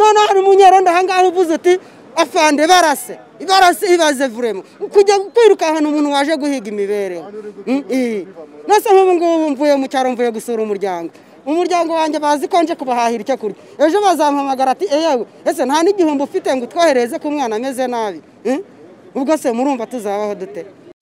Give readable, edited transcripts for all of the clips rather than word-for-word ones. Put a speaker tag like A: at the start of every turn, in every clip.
A: none hari umunyerondo ahangaha uvuze uti afande barase ibaze vremo kujya kwirukankana umuntu waje guhiga imibereho nase nk'ubu ngubu mvuye mu cyaro mvuye gusura umuryango wanjye bazi ko nje kubahahira icyo kurya ejo bazampamagara ati yewe ese nta n'igihombo ufite ngo utwohereze ku mwana ameze nabi ubwo se murumva tuzabaho dute?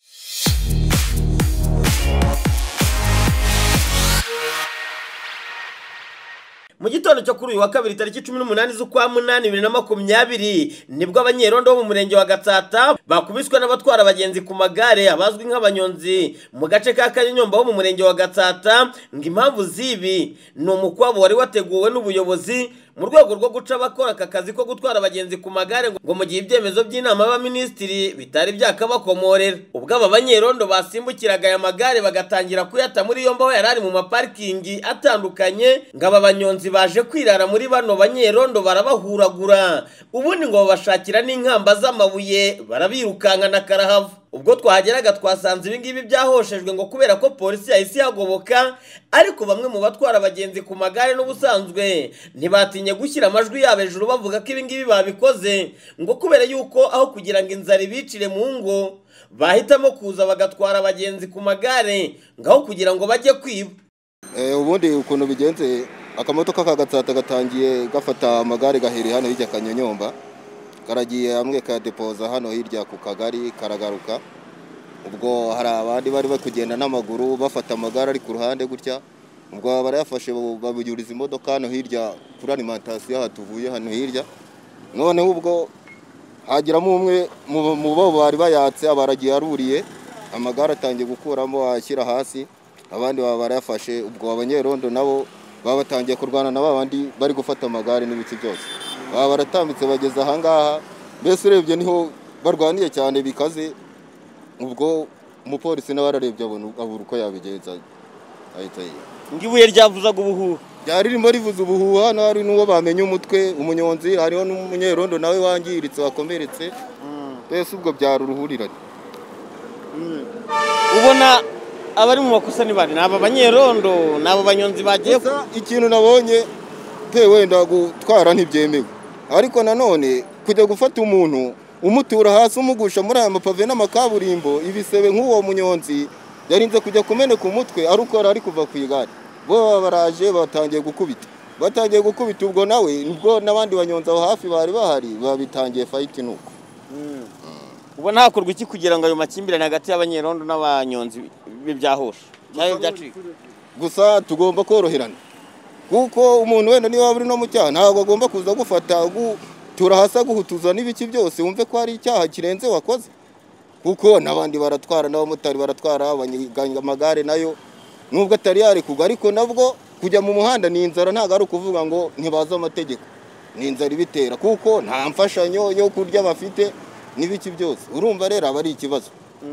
B: Mu gitondo cyo kuri uyu wa kabiri tariki 18 z'ukwa munani 2020 nibwo abanyerondo bo mu murenge wa Gatsata bakubiswe n'abatwara abagenzi ku magare abazwi nk'abanyonzi mu gace ka Kanyonyomba ho mu murenge wa Gatsata. Impamvu zibi ni umukwabo wari wateguwe n'ubuyobozi mu rwego rwo guca abakora aka kazi ko gutwara abagenzi ku magare ngo mu gihe ibyemezo by'inama y'abaminisitiri bitari byakabakomorera. Ubwo aba banyerondo basimbukiraga aya magare bagatangira kuyata muri yombi aho yari ari mu maparikingi atandukanye, ngo aba banyonzi baje kwirara muri bano banyerondo barabahuragura, ubundi ngo babashakira n'inkamba z'amabuye barabirukankana karahava. Ubwo twahageraga twasanze ibingibi byahoshejwe ngo kubera ko polisi yahise ihagoboka, ariko bamwe mu batwara abagenzi ku magare n'ubusanzwe ntibatinye gushyira amajwi yabo hejuru bavuga ko ibingibi babikoze ngo kubera yuko aho kugira ngo inzara ibicire mu ngo bahitamo kuza bagatwara abagenzi ku magare ngaho kugira ngo bajye kwiba.
C: Ubundi ukuntu bigenze akamotoka ka Gatsata gatangiye gafata amagare gahiri hano hirya Kanyonyomba, karagiye hamwe ka depoza hano hirya ku kagari karagaruka. Ubwo hari abandi bari kugenda n'amaguru bafata amagare ari ku ruhande gutya, ubwo barayafashe babujuriza imodoka hano hirya kuri alimentation hatuvuye hano hirya. Noneho ubwo hagiramo umwe mu bo bari bayatse abaragiye aruriye amagare atangiye gukuramo ashyira hasi, abandi barayafashe. Ubwo abanyerondo nabo babatangiye kurwana na babandi bari gufata amagare n'ibiki byose, baratambitse bageze ahangaha. Mbese urebye niho barwaniye cyane bikaze. Ubwo umupolisi nawe ararebye abura uko yabigenza ahita
B: ngibuye ryavuzaga ubuhuha,
C: ryari ririmo rivuza ubuhuha. Hari n'uwo bamenye umutwe umunyonzi, hariho n'umunyerondo nawe wangiritse wakomeretse. Mbese ubwo byari uruhurirane.
B: Ubona abari mu makosa ni bari naba banyerondo nabo banyonzi bagiye.
C: Ikintu nabonye wenda gutwara ntibyemewe, ariko nanone kujya gufata umuntu umutura hasi umugusha muri aya mapave n'amakaburimbo ibisebe nk'uwo munyonzi yarinze kujya kumeneka umutwe arukora ari kuva ku igare. Bo baraje batangiye gukubita ubwo nawe nibwo n'abandi banyonzi aho hafi bari bahari babitangiye fight nuko.
B: Ubona hakorwa iki kugira ngo ayo makimbirane hagati y'abanyerondo n'abanyonzi byahosha cyangwa byacika?
C: Gusa tugomba koroherana, kuko umuntu wenda niba buri no mu cyaha ntabwo agomba kuza gufata turahasa guhutuza n'ibiki byose wumve ko hari icyaha kirenze wakoze, kuko nabandi baratwara n'abamotari baratwara abanyiganya amagare nayo nubwo atari yarekugwa, ariko nabwo kujya mu muhanda ni inzara, ntabwo ari ukuvuga ngo ntibaza amategeko, ni inzara ibitera kuko nta mfashanyo yo kurya bafite n'ibiki byose. Urumva rero aba ari ikibazo.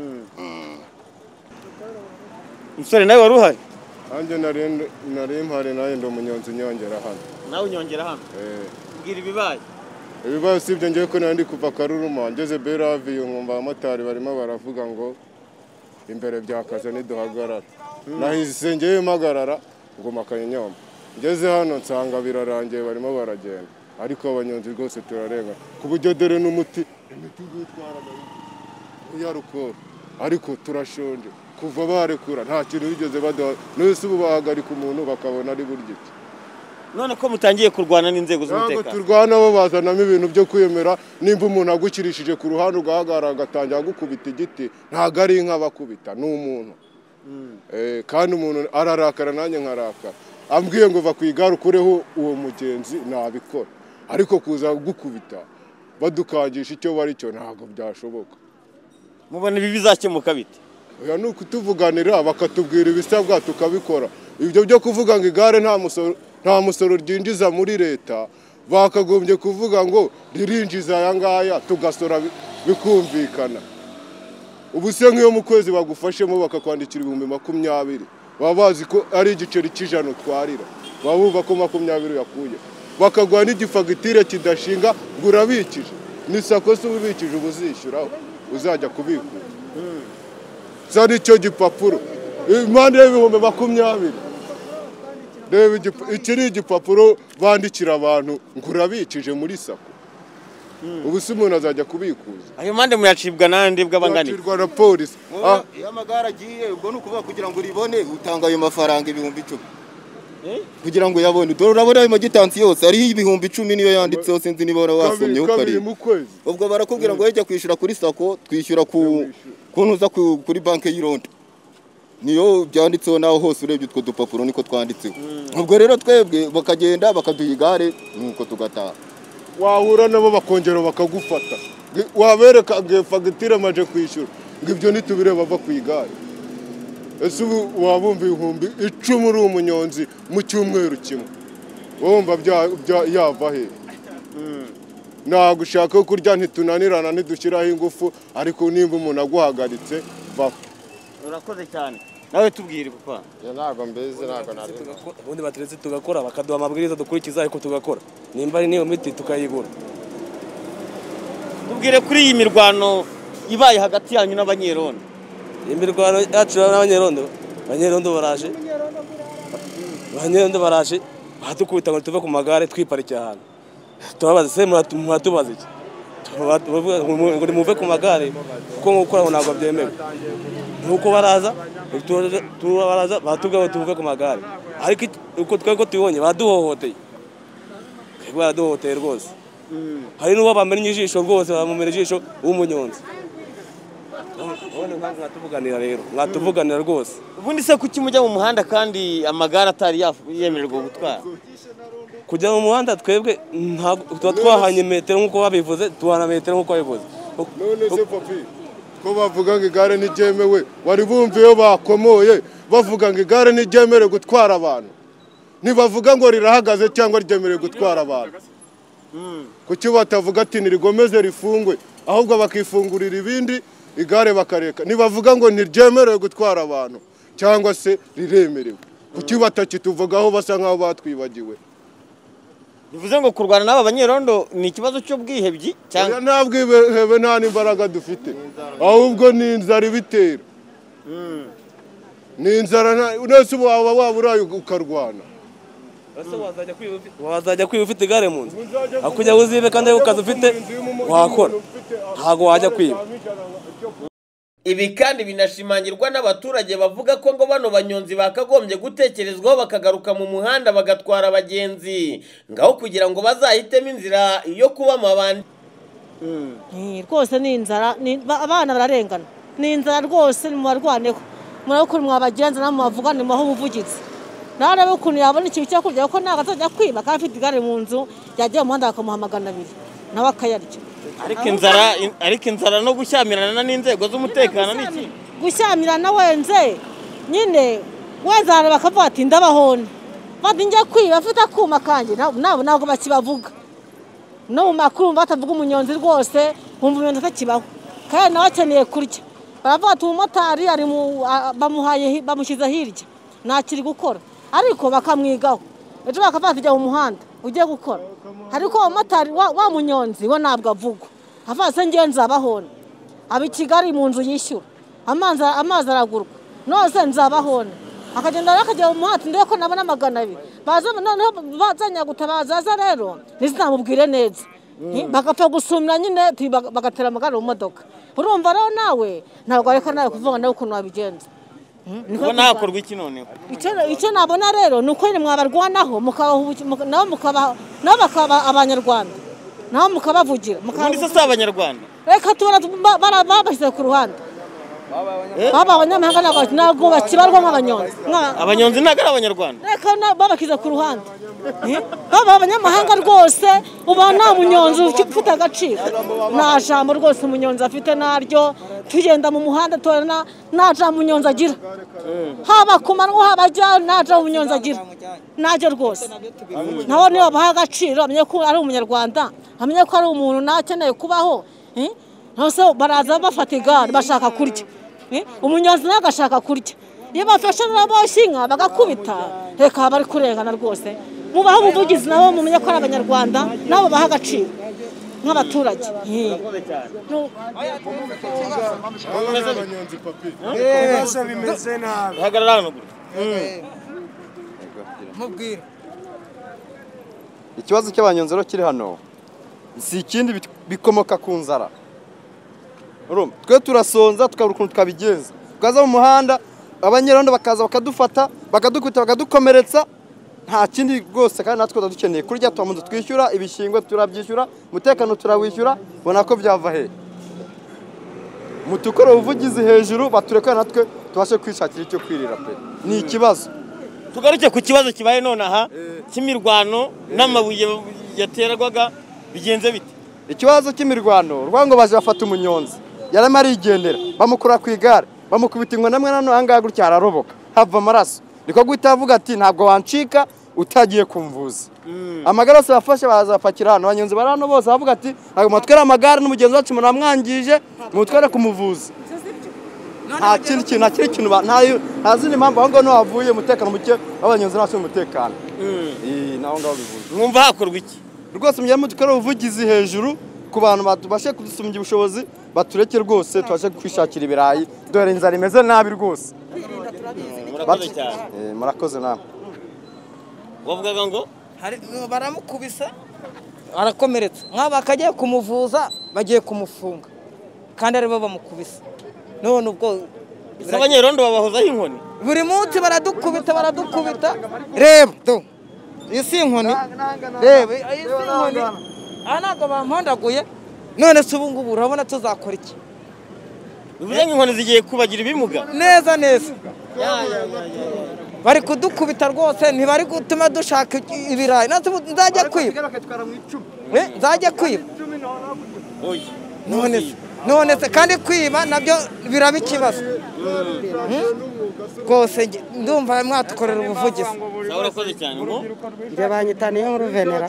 B: Umusore nawe wari uhari?
D: Anje nari mpari naye ndo umunyonzi nyongera hano.
B: Nawe unyongera hano? Mbwira ibibaye.
D: Ibibaye sibyo ngiye ko nandi kuva Karuruma ngeze Beravi nkumva abamotari barimo baravuga ngo imbere byakaze niduhagarara. Nahise ngiye mpagarara ngoma Kanyonyomba. Ngeze hano nsanga birarangiye barimo baragenda, ariko abanyonzi rwose turarenga ku buryo dore n'umuti gutwaraga yarukora, ariko turashonje kuva barekura nta kintu bigeze baduha. Nese ubu bahagarika umuntu bakabona ari buryo.
B: None ko mutangiye kurwana n'inzego z'umutekano?
D: Turwana bo bazanamo ibintu byo kwiyemera. Nimba umuntu agukirishije ku ruhande ugahagarara agatangira gukubita igiti, ntago ari inka bakubita, ni umuntu. Kandi umuntu ararakara nanjye nkarakara, ambwiye ngo va ku igare ukureho uwo mugenzi nabikora, ariko kuza gukubita badukangisha icyo bari cyo ntago byashoboka.
B: Mubona ibi bizakemuka bite?
D: Oya ni ukutuvuganira bakatubwira ibisabwa tukabikora. Ibyo byo kuvuga ngo igare nta musoro ryinjiza muri leta, bakagombye kuvuga ngo ririnjiza aya ngaya tugasora bikumvikana. Ubu se nk'iyo mu kwezi bagufashemo bakakwandikira 20,000, baba bazi ko ari igiceri cy'ijana utwarira, baba bumva ko 20 yakuye, bakagwa n'igifagitire kidashinga ngo urabikije. Ni sako se ubikije ubuzishyuraho uzajya kubikura. Zari cyo gipapuro impande y'ibihumbi 20. reba iki ni igipapuro bandikira abantu ngo urabikije muri sako ubu se umuntu azajya kubikuza
B: ayo mande muyacibwa nande bw'abangani
D: yacirwa na polisi
C: iyo amagare agiye ubwo ni ukuvuga kugira ngo uribone utanga ayo mafaranga 10,000 kugira ngo uyabone urabona ayo magitansi yose ariho 10,000 niyo yanditseho sinzi niba wasomye ukari ubwo barakubwira ngo ujya kwishyura kuri sako twishyura kuntuza kuri banki y'irondo niyo byanditseho naho hose urebye utwo dupapuro niko twanditseho ubwo rero twebwe bakagenda bakaduha igare nuko tugataha
D: wahura nabo bakongera bakagufata wabereka fagitire amaje kwishyura ngo ibyo nitubireba bava ku igare ese ubu wabumva 10,000 uri umunyonzi mu cyumweru kimwe wumva yava he ntabwo ushaka kurya ntitunanirana ntidushyiraho ingufu ariko nimba umuntu aguhagaritse vaho
B: urakoze cyane nawe tubwire papa
D: ntabwo mbeze ntabwo nari
E: ubundi bateretse tugakora bakaduha amabwiriza dukurikiza ariko tugakora nimba ari niyo miti tukayigura
B: tubwire kuri iyi mirwano ibaye hagati yanyu n'abanyerondo
E: imirwano yacu n'abanyerondo baraje baradukubita ngo tuve ku magare twiparikiye ahantu turabaza se mwatubaza iki ngo nimuve ku magare kuko gukora ntabwo byemewe nuko baraza batubwira ngo tuve ku magare ariko uko twari tubibonye baraduhohoteye rwose hari n'uwo bamennye ijisho rwose bamumena ijisho w'umunyonzi mwatuvuganira rero mwatuvuganira rwose
B: ubundi se kuki mujya mu muhanda kandi amagare atari yemererwa gutwara
E: kujya mu muhanda twebwe tuba twahanye metero nk'uko babivuze tuhana metero nk'uko babivuze
D: none se papi ko bavuga ngo igare ntiryemewe wari bumva iyo bakomoye bavuga ngo igare ntiryemerewe gutwara abantu ntibavuga ngo rirahagaze cyangwa ryemerewe gutwara abantu kuki batavuga ati nirigomeze rifungwe ahubwo bakifungurira ibindi igare bakareka ntibavuga ngo ntiryemerewe gutwara abantu cyangwa se riremerewe kuki batakituvugaho basa nk'aho batwibagiwe
B: bivuze ngo kurwana n'aba banyerondo ni ikibazo cy'ubwihebyi
D: cyangwa nta bwihebe nta n'imbaraga dufite ahubwo ni inzara ibitera ni inzara nese waba uraye ukarwana
E: wazajya kwiba ufite igare mu nzu akujya uzibe kandi ari ukazi ufite wakora ntabwo wajya kwiba
B: ibi kandi binashimangirwa n'abaturage bavuga ko ngo bano banyonzi bakagombye gutekerezwaho bakagaruka mu muhanda bagatwara abagenzi ngaho kugira ngo bazahitemo inzira yo kuba amabandi
F: rwose ni inzara abana bararengana ni inzara rwose mubarwaneho murabukuru mwabagenza namwe bavugane mubaho ubuvugizi narebe ukuntu yabona ikintu cyo kurya kuko ntabwo azajya kwiba kandi afite igare mu nzu yagiye mu muhanda bakamuha 200 nawe akayarya
B: ariko inzara no gushyamirana n'inzego z'umutekano ni iki
F: gushyamirana wenze nyine wenzara bakavuga ati ndabahone bati njye kwiba afite akuma kanjye ntabwo bakibavuga no mu makuru batavuga umunyonzi rwose wumva umunyonzi atakibaho kandi nawe akeneye kurya baravuga ati umumotari ari bamushyize hirya ntakiri gukora ariko bakamwigaho ejo bakavuga ati jya mu muhanda ugiye gukora ariko umumotari wa munyonzi we ntabwo avugwa avuga se ngiye nzabahone aba i Kigali mu nzu yishyura amazi aragurwa nose nzabahone akagenda akajya mu muhanda ndebe ko nabona 200 baza noneho bazanya gutabaza rero ntizinamubwire neza bagapfa gusumira nyine bagatera amagare mu modoka urumva rero nawe ntabwo areka nawe kuvuga nawe ukuntu wabigenza
B: niko nakorwa iki noneho
F: icyo nabona rero nuko nyine mwabarwanaho nabo bakaba abanyarwanda nabo mukabavugira
B: ubundi se si abanyarwanda
F: reka tubona babashyize ku ruhande baba abanyamahanga ntabwo bakibarwa nk'abanyonzi
B: abanyonzi ntabwo ari abanyarwanda
F: reka babashyize ku ruhande baba abanyamahanga rwose uba nta munyonzi ufite agaciro nta jambo rwose umunyonzi afite naryo tugenda mu muhanda tubona nta jambo umunyonzi agira haba ku manywa haba ajya nta jambo umunyonzi agira naryo rwose nabo niba baha agaciro amenye ko ari umunyarwanda amenye ko ari umuntu nakeneye kubaho ntose baraza bafata igare bashaka kurya umunyonzi nawe agashaka kurya iyo bafashe n'aboshye inka bagakubita reka bari kurengana rwose mubaho ubuvugizi nabo mumenye ko ari abanyarwanda nabo baha agaciro nk'abaturage
B: hagarara hano
G: mubwire.
H: Ikibazo cy'abanyonzi rero kiri hano si ikindi bikomoka ku nzara. Twe turasonza tukabura ukuntu twabigenza. Tukaza mu muhanda abanyerondo bakaza bakadufata bakadukubita bakadukomeretsa nta kindi rwose kandi natwe dukeneye kurya twamunze twishyura ibishingwe turabyishyura umutekano turawishyura bona ko byava he mutukoro uvugize hejuru baturekana natwe tubashe kwishakira icyo kwirira pe ni ikibazo.
B: Tugaruke ku kibazo kibaye none aha cy'imirwano n'amabuye yaterwaga bigenze bite?
H: Ikibazo cy'imirwano rwango baje bafata umunyonzi yarama arigendera bamukura ku igare bamukubita ingwa namwe nano hanga gutya araroboka hava amaraso niko guhita avuga ati ntabwo wancika utagiye kumvuza. Amagarose bafashe bazapakira hano abanyonzi barano bose bavuga ati ntabwo mutwara amagare n'umugenzi wacu munamwangije mutwara kumuvuza. Nta kindi kintu nakiri kintu nta zindi mpamvu aho ngaho havuye umutekano muke abanyonzi n'abashinzwe umutekano. Naho ngaho bivuze.
B: Mwumva hakorwa iki?
H: Rwose mujya dukora ubuvugizi hejuru ku bantu batubashe kudusumbya ubushobozi batureke rwose tubashe kwishakira ibirayi dore inzara imeze nabi rwose. Murakoze nawe.
B: Wavugaga ngo
G: baramukubisa arakomeretse nk'aba akagiye kumuvuza bagiye kumufunga kandi aribo bamukubisa none ubwo
B: abanyerondo babahozaho inkoni
G: buri munsi baradukubita reba do isi inkoni reba isi inkoni ntabwo bampondaguye none se ubu ngubu urabona tuzakora iki?
B: bivuze inkoni zigiye kubagira ibimuga
G: neza bari kudukubita rwose ntibari gutuma dushaka ibirayi nzajya kwiba none se kandi kwiba nabyo biraba ikibazo rwose ndumva mwatukorera ubuvugizi.
B: urakoze cyane ngo
A: njye banyitaniye mu ruvenera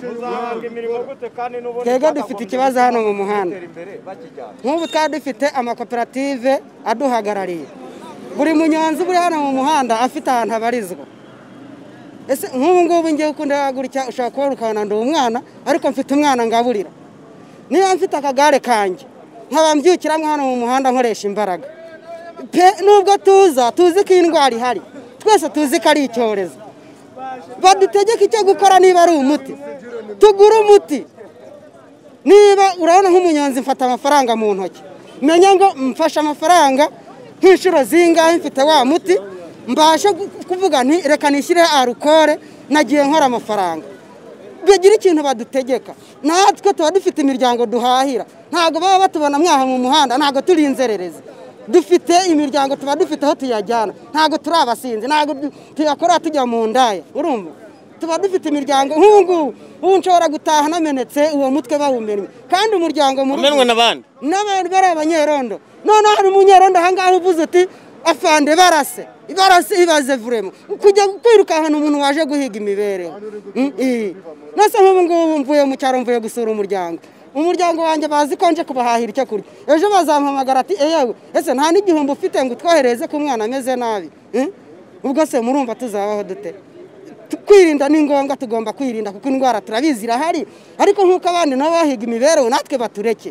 A: twebwe dufite ikibazo hano mu muhanda nk'ubu twari dufite amakoperative aduhagarariye buri munyonzi buri hano mu muhanda afite ahantu abarizwa. Ese nk'ubu ngubu ngiye ukunda gutya ushaka kubona ukabona ndi umwana ariko mfite umwana ngaburira niba mfite akagare kanjye nkaba mbyukiramo hano mu muhanda nkoresha imbaraga nubwo tuzi ko indwara ihari twese tuzi ko ari icyorezo badutegeka icyo gukora niba ari umuti tugura umuti. Niba urabona nk'umunyonzi mfata amafaranga mu ntoki menya ngo mfashe amafaranga nk'inshuro zingahe mfite wa muti mbashe kuvuga nti reka nishyire arukore nagiye nkora amafaranga bigira ikintu badutegeka natwe tuba dufite imiryango duhahira ntabwo baba batubona mwaha mu muhanda ntabwo turi inzererezi dufite imiryango tuba dufite aho tuyajyana ntabwo turi abasinzi ntabwo tuyakora tujya mu ndaya urumva tuba dufite imiryango nk'ubu nshobora gutaha namenetse uwo mutwe bawumennye kandi umuryango
B: umenwe n'abandi
A: bari abanyerondo none hari umunyerondo ahangaha uvuze uti afande barase ibaze vuremo kujya kwiruka ahantu umuntu waje guhiga imibereho. Nase nk'ubu ngubu mvuye mu cyaro mvuye gusura umuryango wanjye bazi ko nje kubahahira icyo kurya ejo bazampamagara ati yewe ese nta n'igihumbi ufite ngo utwohereze ko umwana ameze nabi ubwo se murumva tuzabaho dute? Kwirinda ni ngombwa tugomba kwirinda kuko indwara turabizi irahari ariko nk'uko abandi nabo bahiga imibereho natwe batureke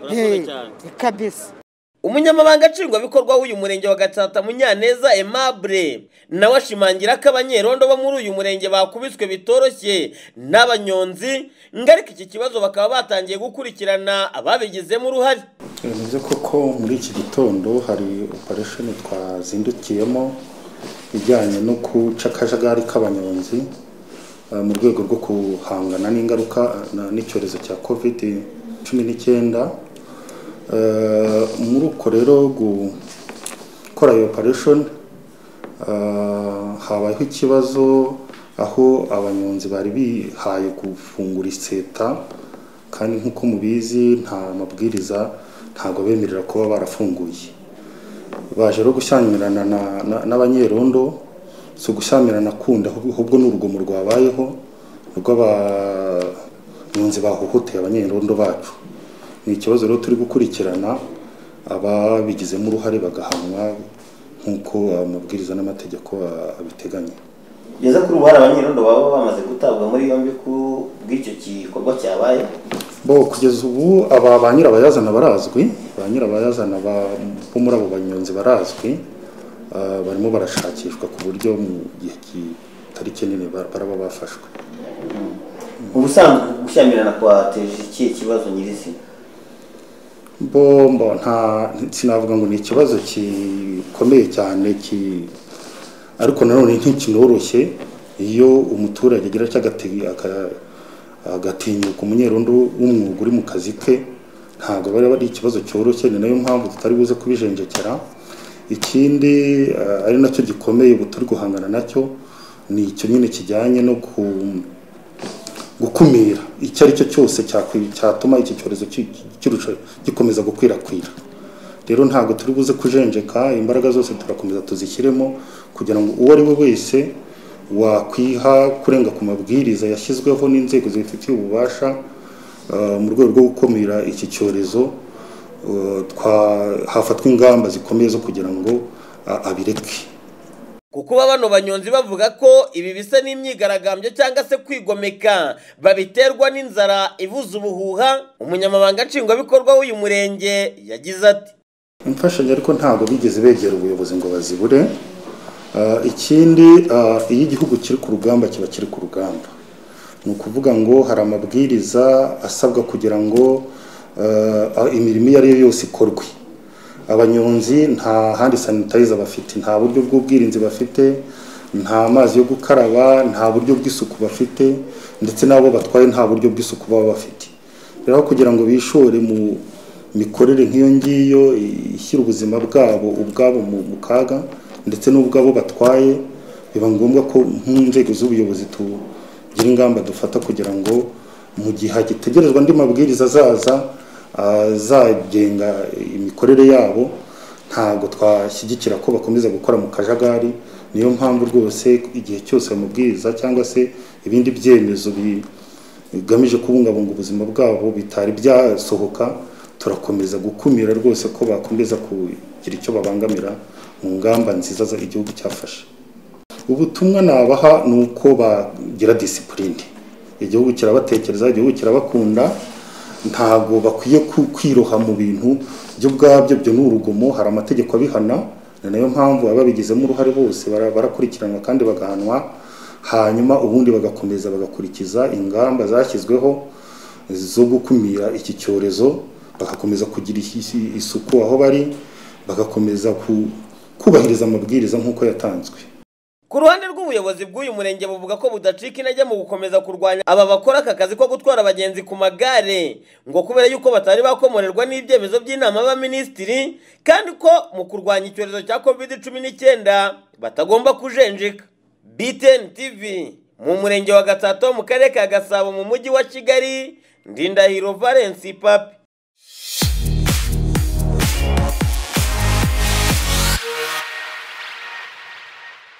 A: kabisa.
B: Umunyamabanga nshingwabikorwa w'uyu murenge wa Gatsata Munyaneza Aimable nawe ashimangira ko abanyerondo bo muri uyu murenge bakubiswe bitoroshye n'abanyonzi ngarika iki kibazo bakaba batangiye gukurikirana ababigizemo uruhare.
I: Bivuze koko muri iki gitondo hari operation twazindukiyemo ijyanye no guca akajagari k'abanyonzi mu rwego rwo guhangana n'ingaruka n'icyorezo cya COVID-19. Muri uko rero gukora iyo operation habayeho ikibazo aho abanyonzi bari bihaye gufungura iseta kandi nk'uko mubizi nta mabwiriza ntago bemerera kuba barafunguye. Baje rero gushyamirana n'abanyerondo so gushyamirana kunda ahubwo n'urugomo rwabayeho rwo abanyonzi bahohoteye abanyerondo bacu. Ni ikibazo rero turi gukurikirana ababigizemo uruhare bagahanwa nk'uko amabwiriza n'amategeko abiteganya.
B: Yeza kuri uruhare abanyerondo baba bamaze gutabwa muri yombi ku bw'icyo gikorwa cyabaye.
I: Kugeza ubu aba banyirabayazana barazwi, banyirabayazana bo muri abo banyonzi barazwi, barimo barashakishwa ku buryo mu gihe kitari kinini baraba bafashwe.
B: Ubusanzwe gushyamirana kwateje iki kibazo nyirizina?
I: Bombo nta sinavuga ngo ni ikibazo gikomeye cyane ariko nanone ntikinoroshye iyo umuturage agira agatinyuka umunyerondo w'umwuga uri mu kazi ke, ntabwo bari ikibazo cyoroshye. Ni nayo mpamvu tutari buze kubijenjekera. Ikindi ari nacyo gikomeye ubu turi guhangana nacyo ni icyo nyine kijyanye no gukumira icyo ari cyo cyose cyatuma iki cyorezo gikomeza gukwirakwira. Rero ntabwo turi buze kujenjeka, imbaraga zose turakomeza tuzishyiremo kugira ngo uwo ari we wese wakwiha kurenga ku mabwiriza yashyizweho n'inzego zibifitiye ububasha mu rwego rwo gukumira iki cyorezo, hafatwa ingamba zikomeye zo kugira ngo abireke.
B: Kuko bano banyonzi bavuga ko ibi bisa n'imyigaragambyo cyangwa se kwigomeka babiterwa n'inzara ivuza ubuhuha, umunyamabanga nshingwabikorwa w'uyu murenge yagize ati:
I: imfashanyo ariko ntabwo bigeze begera ubuyobozi ngo bazibure. Ikindi iyo igihugu kiri ku rugamba kiba kiri ku rugamba, ni ukuvuga ngo hari amabwiriza asabwa kugira ngo imirimo iyo ari yo yose ikorwe. Abanyonzi nta handi sanitizer bafite, nta buryo bw'ubwirinzi bafite, nta mazi yo gukaraba, nta buryo bw'isuku bafite, ndetse n'abo batwaye nta buryo bw'isuku baba bafite. Rero kugira ngo bishore mu mikorere nk'iyo ngiyo ishyira ubuzima ubwabo mu kaga ndetse n'ubwabo batwaye, biba ngombwa ko nk'inzego z'ubuyobozi tugira ingamba dufata kugira ngo mu gihe hagitegerezwa andi mabwiriza azagenga imikorere yabo, ntabwo twashyigikira ko bakomeza gukora mu kajagari. Niyo mpamvu rwose igihe cyose amabwiriza cyangwa se ibindi byemezo bigamije kubungabunga ubuzima bwabo bitari byasohoka, turakomeza gukumira rwose ko bakomeza kugira icyo babangamira mu ngamba nziza igihugu cyafashe. Ubutumwa nabaha ni uko bagira disipurine. Igihugu kirabatekereza, igihugu kirabakunda, ntabwo bakwiye kwiroha mu bintu byo ubwabyo, byo ni urugomo, hari amategeko abihana. Ni nayo mpamvu ababigizemo uruhare bose barakurikiranwa kandi bagahanwa, hanyuma ubundi bagakomeza bagakurikiza ingamba zashyizweho zo gukumira iki cyorezo, bagakomeza kugira isuku aho bari, bagakomeza kubahiriza amabwiriza nk'uko yatanzwe.
B: Ku ruhande rw'ubuyobozi bw'uyu murenge buvuga ko budacika intege mu gukomeza kurwanya aba bakora aka kazi ko gutwara abagenzi ku magare, ngo kubera yuko batari bakomorerwa n'ibyemezo by'inama y'abaminisitiri, kandi ko mu kurwanya icyorezo cya COVID-19 batagomba kujenjeka. BTN TV mu murenge wa Gatsata mu karere ka Gasabo mu mujyi wa Kigali, Ndindahiro Valence Papi.